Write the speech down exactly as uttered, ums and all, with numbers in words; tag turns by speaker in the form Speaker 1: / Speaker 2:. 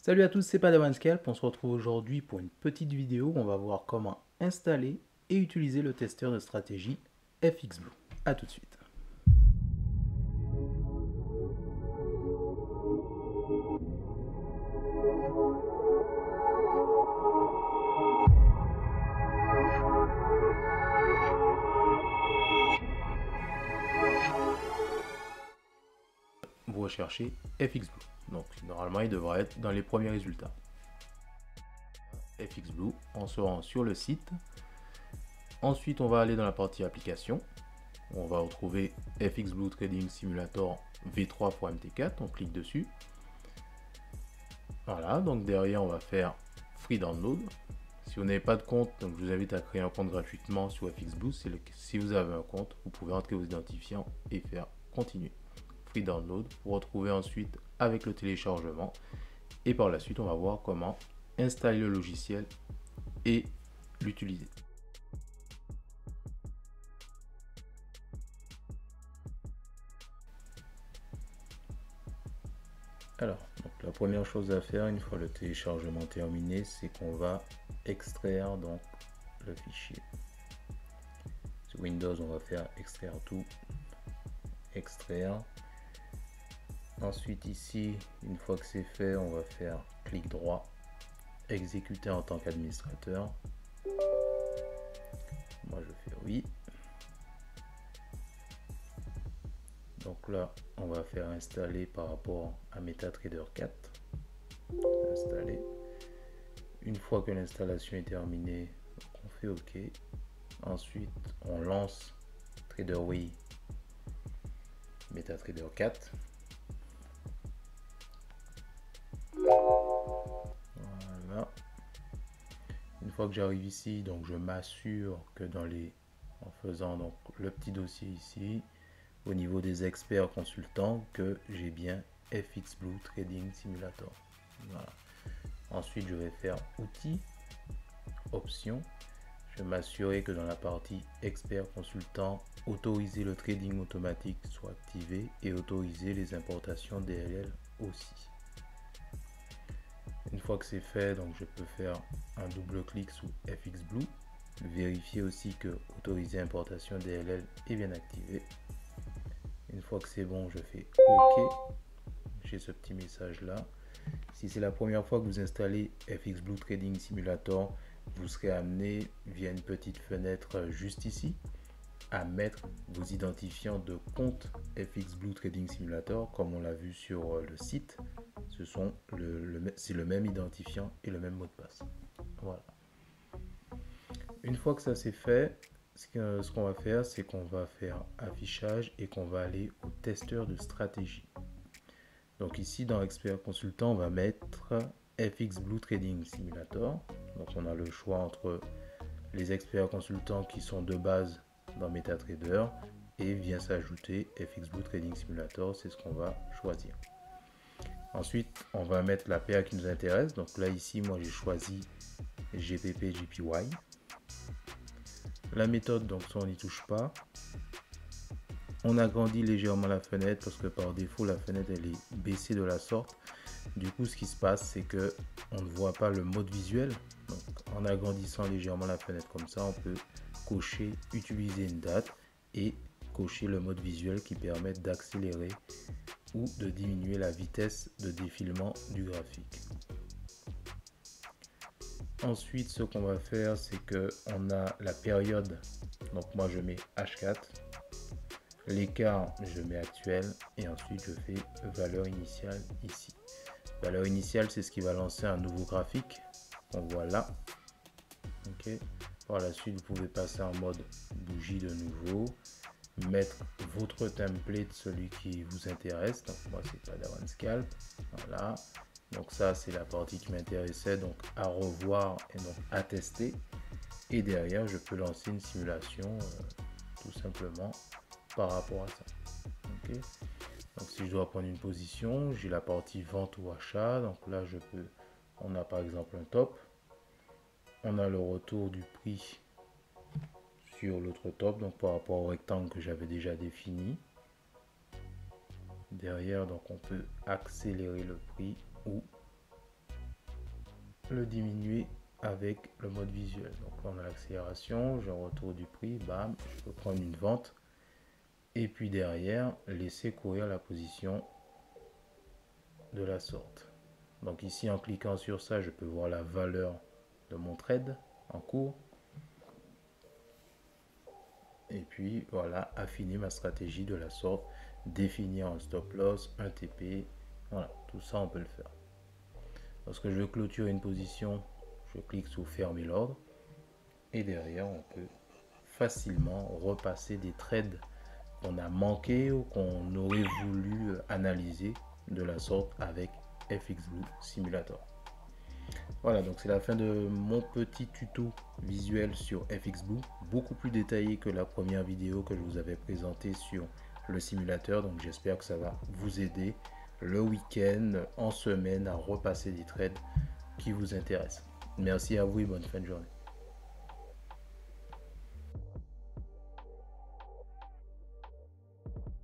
Speaker 1: Salut à tous, c'est Padawan Scalp. On se retrouve aujourd'hui pour une petite vidéo où on va voir comment installer et utiliser le testeur de stratégie FXBlue. A tout de suite. Vous recherchez FXBlue. Donc normalement il devrait être dans les premiers résultats. FXBlue, on se rend sur le site. Ensuite on va aller dans la partie application. On va retrouver FXBlue Trading Simulator V trois M T quatre, on clique dessus. Voilà, donc derrière on va faire Free Download. Si vous n'avez pas de compte, donc je vous invite à créer un compte gratuitement sur FXBlue. Si vous avez un compte, vous pouvez entrer vos identifiants et faire continuer. Free Download pour retrouver ensuite avec le téléchargement. Et par la suite, on va voir comment installer le logiciel et l'utiliser. Alors, donc la première chose à faire une fois le téléchargement terminé, c'est qu'on va extraire donc le fichier. Sur Windows, on va faire extraire tout, extraire. Ensuite ici, une fois que c'est fait, on va faire clic droit, exécuter en tant qu'administrateur. Moi je fais oui. Donc là, on va faire installer par rapport à MetaTrader quatre. Installer. Une fois que l'installation est terminée, on fait OK. Ensuite, on lance TraderWay MetaTrader quatre. Voilà. Une fois que j'arrive ici, donc je m'assure que dans les, en faisant donc le petit dossier ici, au niveau des experts consultants, que j'ai bien FXBlue Trading Simulator. Voilà. Ensuite, je vais faire outils, options. Je vais m'assurer que dans la partie expert consultant, autoriser le trading automatique soit activé et autoriser les importations D L L aussi. Une fois que c'est fait, donc je peux faire un double clic sous FXBlue, vérifier aussi que autoriser importation D L L est bien activé. Une fois que c'est bon, je fais OK. J'ai ce petit message là. Si c'est la première fois que vous installez FXBlue Trading Simulator, vous serez amené via une petite fenêtre juste ici à mettre vos identifiants de compte FXBlue Trading Simulator comme on l'a vu sur le site. Ce sont le, le, c'est le même identifiant et le même mot de passe. Voilà. Une fois que ça c'est fait, ce qu'on va faire, c'est qu'on va faire affichage et qu'on va aller au testeur de stratégie. Donc ici dans Expert Consultant, on va mettre FXBlue Trading Simulator. Donc on a le choix entre les experts consultants qui sont de base dans MetaTrader et vient s'ajouter FXBlue Trading Simulator, c'est ce qu'on va choisir. Ensuite, on va mettre la paire qui nous intéresse. Donc là ici, moi j'ai choisi G P P J P Y. La méthode, donc ça on n'y touche pas. On agrandit légèrement la fenêtre parce que par défaut la fenêtre elle est baissée de la sorte. Du coup ce qui se passe c'est que on ne voit pas le mode visuel. Donc en agrandissant légèrement la fenêtre comme ça, on peut cocher utiliser une date et cocher le mode visuel qui permet d'accélérer ou de diminuer la vitesse de défilement du graphique. Ensuite, ce qu'on va faire, c'est que on a la période. Donc moi, je mets H quatre. L'écart, je mets actuel. Et ensuite, je fais valeur initiale ici. Valeur initiale, c'est ce qui va lancer un nouveau graphique. On voit là. Ok. Par la suite, vous pouvez passer en mode bougie de nouveau. Mettre votre template, celui qui vous intéresse. Donc moi, c'est Padawan Scalp. Voilà. Donc ça c'est la partie qui m'intéressait, donc à revoir et donc à tester. Et derrière je peux lancer une simulation euh, tout simplement par rapport à ça. Okay. Donc si je dois prendre une position, j'ai la partie vente ou achat. Donc là je peux, on a par exemple un top. On a le retour du prix sur l'autre top, donc par rapport au rectangle que j'avais déjà défini. Derrière donc on peut accélérer le prix ou le diminuer avec le mode visuel. Donc on a l'accélération, j'ai un retour du prix, bam, je peux prendre une vente et puis derrière laisser courir la position de la sorte. Donc ici en cliquant sur ça, je peux voir la valeur de mon trade en cours. Et puis voilà, affiner ma stratégie de la sorte, définir un stop loss, un T P, voilà, tout ça on peut le faire. Lorsque je veux clôturer une position, je clique sur fermer l'ordre et derrière on peut facilement repasser des trades qu'on a manqué ou qu'on aurait voulu analyser de la sorte avec F X Blue Simulator. Voilà, donc c'est la fin de mon petit tuto visuel sur F X Blue, beaucoup plus détaillé que la première vidéo que je vous avais présentée sur le simulateur. Donc j'espère que ça va vous aider le week-end, en semaine, à repasser des trades qui vous intéressent. Merci à vous et bonne fin de journée.